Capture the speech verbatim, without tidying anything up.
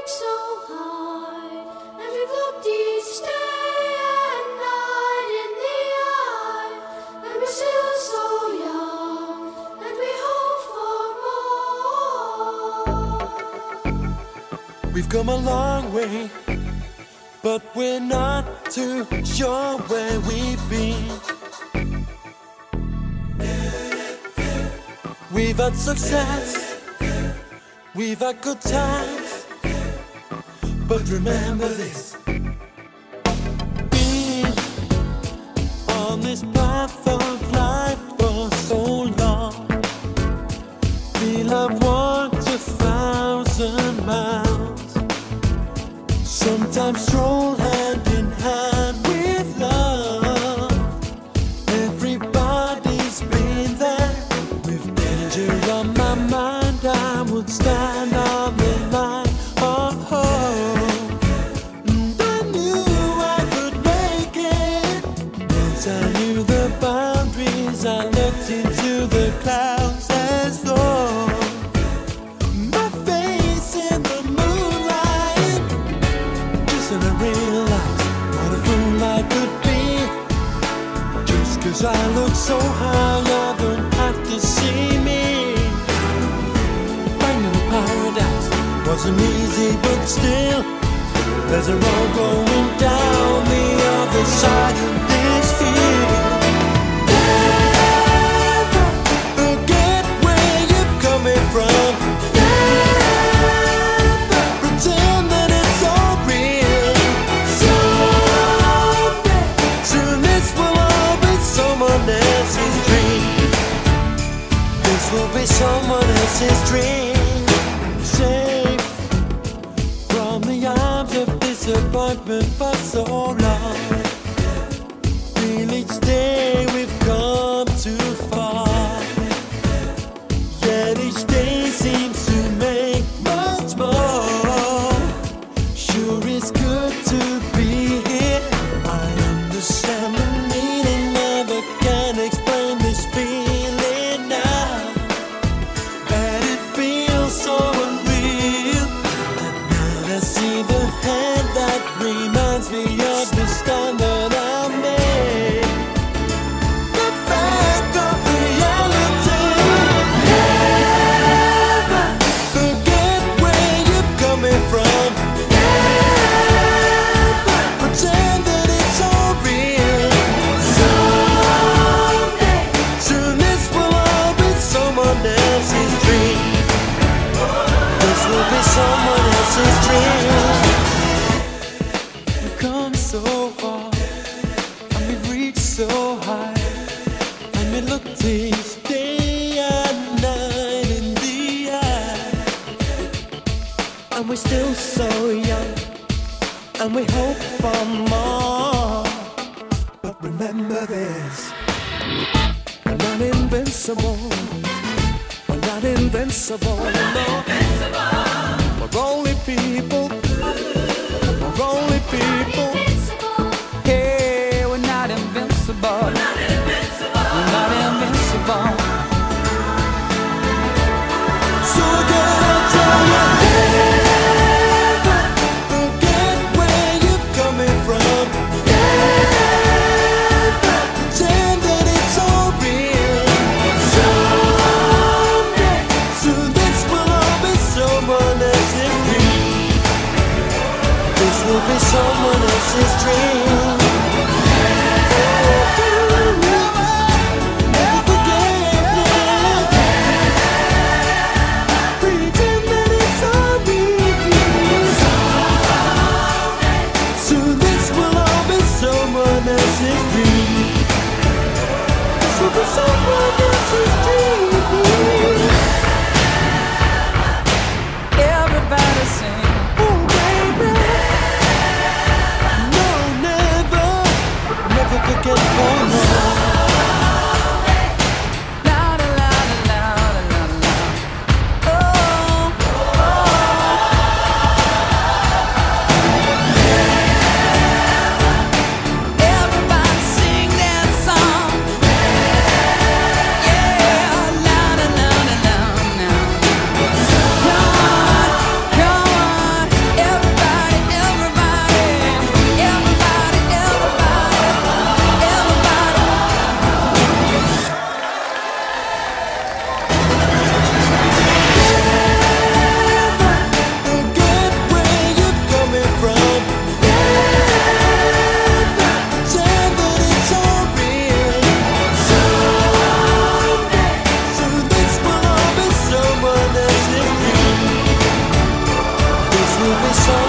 so high, and we've looked each day and night in the eye, and we're still so young, and we hope for more. We've come a long way, but we're not too sure where we've been. We've had success, we've had good times, but remember this: being on this path of life for so long, feel I've walked a thousand miles, sometimes stroll hand in hand with love. Everybody's been there. With danger on my mind, I would stand on the line of hope, and I knew I could make it. Once I knew the boundaries, I looked into the clouds as though my face in the moonlight. Just then I realized what a fool I could be. Just 'cause I look so high, I don't have to see me. Finding a paradise wasn't easy, but still, there's a road going down the other side of this field. Never forget where you're coming from. Never pretend that it's all real. Someday, soon this will all be someone else's dream. This will be someone else's dream. Safe from the arms of disappointment for so long. Feel each day we've come too far, yet each day seems to make much more. Sure it's good to be here. I understand the meaning of it, can't explain this feeling now. But it feels so unreal. At night I see the hand that reminds me of the stand that I made. The fact of reality. Never forget where you're coming from. Never pretend that it's all real. Someday, soon this will all be someone else's dream. This will be someone else's dream. We've come so far, and we've reached so high, and we look each day and night in the eye, and we're still so young, and we hope for more. But remember this: we're not invincible. We're not invincible. No. We're only people. We're only people. Hey, we're not invincible. We're not invincible. We're not invincible. So again I'll tell you, never forget where you're coming from. Never pretend that it's all real. Someday, soon this will all be someone else's dream. This will be someone else's dream. Never forget, pretend that it's all real. Soon this will all be someone else's dream. This will be someone else's dream. Everybody sing. Oh baby, no, never. be someone